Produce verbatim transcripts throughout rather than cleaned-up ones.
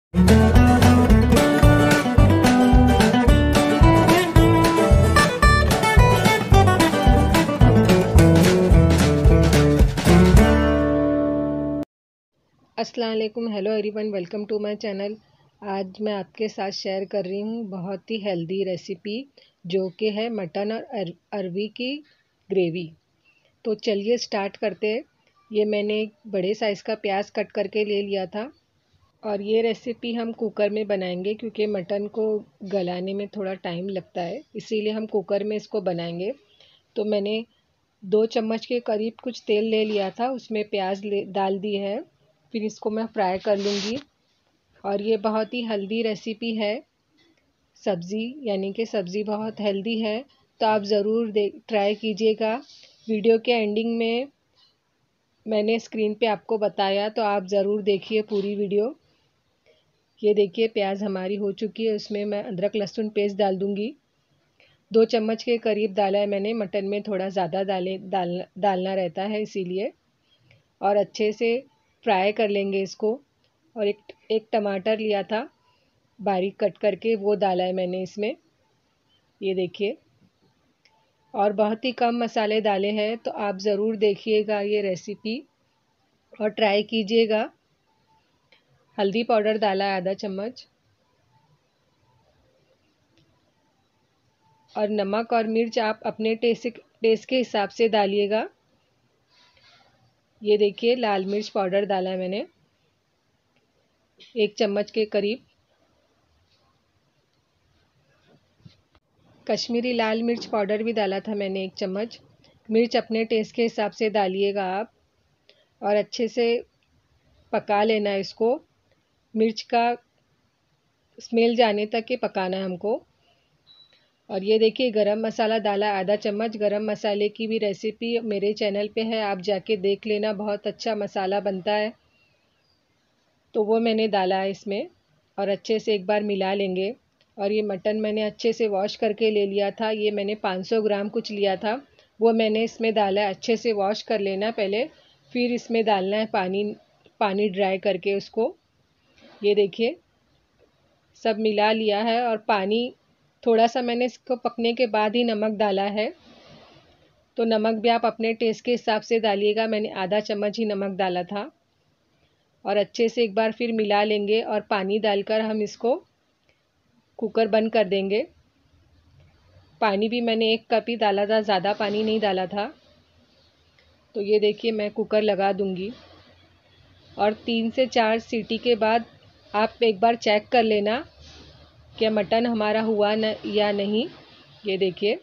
अस्सलाम वालेकुम, hello everyone, welcome to my channel. आज मैं आपके साथ शेयर कर रही हूँ बहुत ही हेल्दी रेसिपी जो कि है मटन और अर, अरवी की ग्रेवी। तो चलिए स्टार्ट करते हैं। ये मैंने एक बड़े साइज़ का प्याज कट करके ले लिया था और ये रेसिपी हम कुकर में बनाएंगे क्योंकि मटन को गलाने में थोड़ा टाइम लगता है, इसीलिए हम कुकर में इसको बनाएंगे। तो मैंने दो चम्मच के करीब कुछ तेल ले लिया था, उसमें प्याज ले डाल दी है। फिर इसको मैं फ्राई कर लूँगी। और ये बहुत ही हेल्दी रेसिपी है, सब्ज़ी यानी कि सब्ज़ी बहुत हेल्दी है, तो आप ज़रूर दे ट्राई कीजिएगा। वीडियो के एंडिंग में मैंने स्क्रीन पे आपको बताया, तो आप ज़रूर देखिए पूरी वीडियो। ये देखिए प्याज हमारी हो चुकी है, उसमें मैं अदरक लहसुन पेस्ट डाल दूँगी। दो चम्मच के करीब डाला है मैंने, मटन में थोड़ा ज़्यादा डाले डाल डालना रहता है इसीलिए। और अच्छे से फ्राई कर लेंगे इसको। और एक एक टमाटर लिया था बारीक कट करके, वो डाला है मैंने इसमें, ये देखिए। और बहुत ही कम मसाले डाले हैं, तो आप ज़रूर देखिएगा ये रेसिपी और ट्राई कीजिएगा। हल्दी पाउडर डाला है आधा चम्मच, और नमक और मिर्च आप अपने टेस्ट टेस्ट के हिसाब से डालिएगा। ये देखिए लाल मिर्च पाउडर डाला है मैंने एक चम्मच के करीब। कश्मीरी लाल मिर्च पाउडर भी डाला था मैंने एक चम्मच। मिर्च अपने टेस्ट के हिसाब से डालिएगा आप। और अच्छे से पका लेना है इसको, मिर्च का स्मेल जाने तक के पकाना है हमको। और ये देखिए गरम मसाला डाला आधा चम्मच। गरम मसाले की भी रेसिपी मेरे चैनल पे है, आप जाके देख लेना, बहुत अच्छा मसाला बनता है। तो वो मैंने डाला है इसमें और अच्छे से एक बार मिला लेंगे। और ये मटन मैंने अच्छे से वॉश करके ले लिया था, ये मैंने पाँच सौ ग्राम कुछ लिया था, वो मैंने इसमें डाला है। अच्छे से वॉश कर लेना पहले, फिर इसमें डालना है पानी पानी ड्राई करके उसको। ये देखिए सब मिला लिया है। और पानी थोड़ा सा मैंने इसको पकने के बाद ही नमक डाला है, तो नमक भी आप अपने टेस्ट के हिसाब से डालिएगा। मैंने आधा चम्मच ही नमक डाला था। और अच्छे से एक बार फिर मिला लेंगे और पानी डालकर हम इसको कुकर बंद कर देंगे। पानी भी मैंने एक कप ही डाला था, ज़्यादा पानी नहीं डाला था। तो ये देखिए मैं कुकर लगा दूंगी और तीन से चार सीटी के बाद आप एक बार चेक कर लेना क्या मटन हमारा हुआ न या नहीं। ये देखिए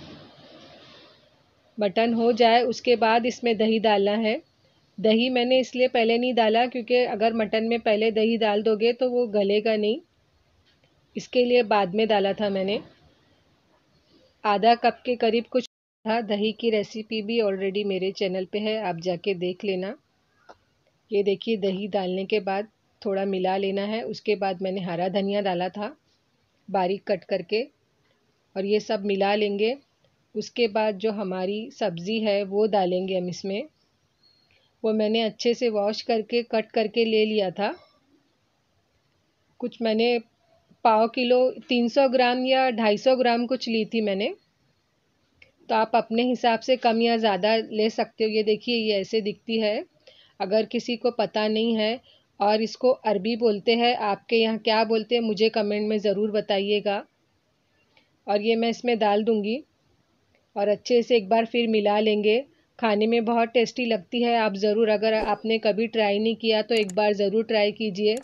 मटन हो जाए उसके बाद इसमें दही डालना है। दही मैंने इसलिए पहले नहीं डाला क्योंकि अगर मटन में पहले दही डाल दोगे तो वो गलेगा नहीं, इसके लिए बाद में डाला था मैंने। आधा कप के करीब कुछ था। दही की रेसिपी भी ऑलरेडी मेरे चैनल पे है, आप जाके देख लेना। ये देखिए दही डालने के बाद थोड़ा मिला लेना है। उसके बाद मैंने हरा धनिया डाला था बारीक कट करके, और ये सब मिला लेंगे। उसके बाद जो हमारी सब्ज़ी है वो डालेंगे हम इसमें। वो मैंने अच्छे से वॉश करके कट करके ले लिया था। कुछ मैंने पाव किलो तीन सौ ग्राम या ढाई सौ ग्राम कुछ ली थी मैंने, तो आप अपने हिसाब से कम या ज़्यादा ले सकते हो। ये देखिए ये ऐसे दिखती है। अगर किसी को पता नहीं है और इसको अरबी बोलते हैं, आपके यहाँ क्या बोलते हैं मुझे कमेंट में ज़रूर बताइएगा। और ये मैं इसमें डाल दूँगी और अच्छे से एक बार फिर मिला लेंगे। खाने में बहुत टेस्टी लगती है, आप ज़रूर, अगर आपने कभी ट्राई नहीं किया तो एक बार ज़रूर ट्राई कीजिए।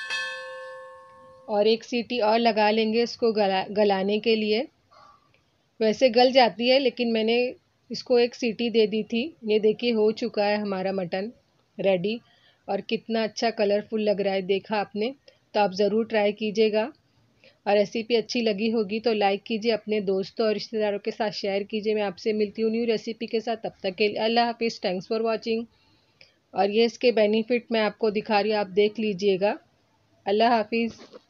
और एक सीटी और लगा लेंगे इसको गला गलाने के लिए। वैसे गल जाती है लेकिन मैंने इसको एक सीटी दे दी थी। ये देखिए हो चुका है हमारा मटन रेडी। और कितना अच्छा कलरफुल लग रहा है, देखा आपने। तो आप ज़रूर ट्राई कीजिएगा और रेसिपी अच्छी लगी होगी तो लाइक कीजिए, अपने दोस्तों और रिश्तेदारों के साथ शेयर कीजिए। मैं आपसे मिलती हूँ न्यू रेसिपी के साथ, तब तक के लिए अल्लाह हाफिज़। Thanks for watching. और ये इसके बेनिफिट मैं आपको दिखा रही हूँ, आप देख लीजिएगा। अल्लाह हाफिज़।